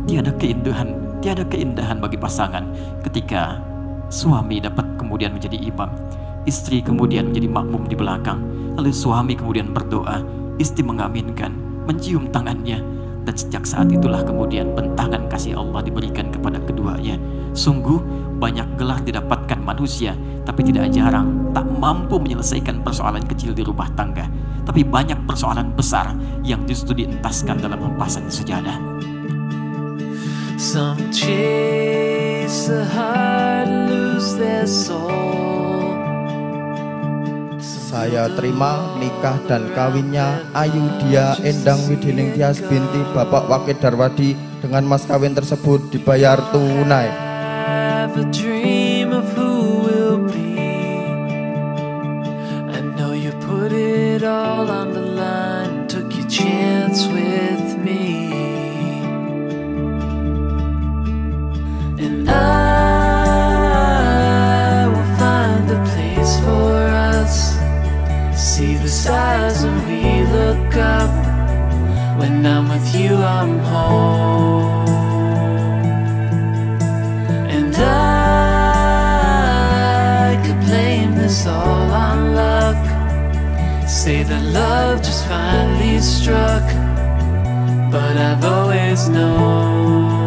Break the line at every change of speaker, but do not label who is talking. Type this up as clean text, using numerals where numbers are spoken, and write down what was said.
tiada keindahan bagi pasangan ketika suami dapat kemudian menjadi imam, istri kemudian menjadi makmum di belakang, lalu suami kemudian berdoa, istri mengaminkan, mencium tangannya, dan sejak saat itulah kemudian bentangan kasih Allah diberikan kepada keduanya. Sungguh banyak gelar didapatkan manusia, tapi tidak jarang tak mampu menyelesaikan persoalan kecil di rumah tangga, tapi banyak persoalan besar yang justru dientaskan dalam hempasan sejadah.
Some chase the heart, lose their soul.
Saya terima nikah dan kawinnya Ayudia Endang Widining Tias binti Bapak Wakil Darwadi dengan mas kawin tersebut dibayar tunai.
Have a dream of who will be. I know you put it all on the line, took your chance with me. And I will find a place for us. See the stars when we look up. When I'm with you, I'm home. And I could blame this all on luck. Say that love just finally struck. But I've always known